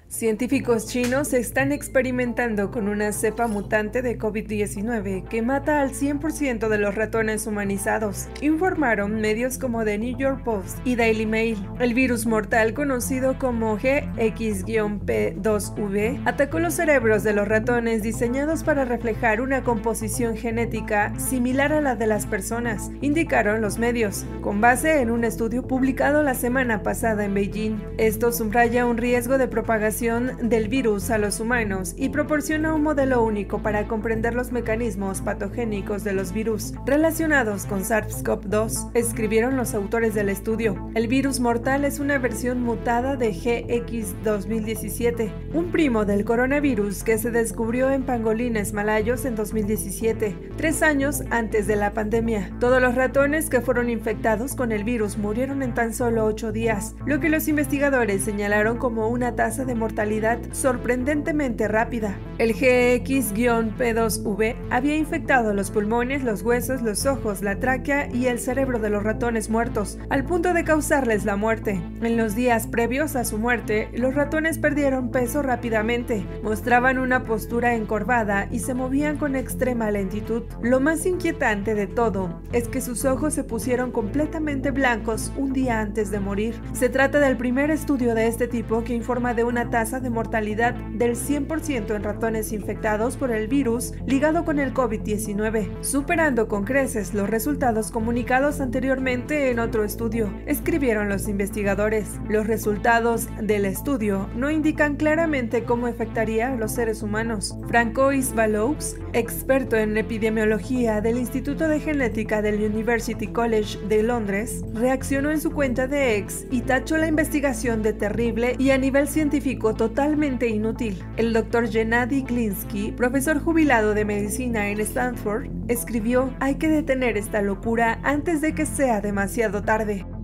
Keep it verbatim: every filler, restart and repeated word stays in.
Científicos chinos están experimentando con una cepa mutante de COVID diecinueve que mata al cien por ciento de los ratones humanizados, informaron medios como The New York Post y Daily Mail. El virus mortal conocido como G X P dos V atacó los cerebros de los ratones diseñados para reflejar una composición genética similar a la de las personas, indicaron los medios, con base en un estudio publicado la semana pasada en Beijing. Esto subraya un riesgo de propagación del virus a los humanos y proporciona un modelo único para comprender los mecanismos patogénicos de los virus relacionados con SARS CoV dos, escribieron los autores del estudio. El virus mortal es una versión mutada de G X dos mil diecisiete, un primo del coronavirus que se descubrió en pangolines malayos en dos mil diecisiete, tres años antes de la pandemia. Todos los ratones que fueron infectados con el virus murieron en tan solo ocho días, lo que los investigadores señalaron como una tasa de mortalidad sorprendentemente rápida. El G X P dos V había infectado los pulmones, los huesos, los ojos, la tráquea y el cerebro de los ratones muertos, al punto de causarles la muerte. En los días previos a su muerte, los ratones perdieron peso rápidamente, mostraban una postura encorvada y se movían con extrema lentitud. Lo más inquietante de todo es que sus ojos se pusieron completamente blancos un día antes de morir. Se trata del primer estudio de este tipo que informa de una tasa de mortalidad del cien por ciento en ratones infectados por el virus ligado con el COVID diecinueve, superando con creces los resultados comunicados anteriormente en otro estudio, escribieron los investigadores. Los resultados del estudio no indican claramente cómo afectaría a los seres humanos. Francois Vallaux, experto en epidemiología del Instituto de Genética del University College de Londres, reaccionó en su cuenta de X y tachó la investigación de terrible y a nivel científico totalmente inútil. El doctor Gennady Glinsky, profesor jubilado de medicina en Stanford, escribió: "Hay que detener esta locura antes de que sea demasiado tarde".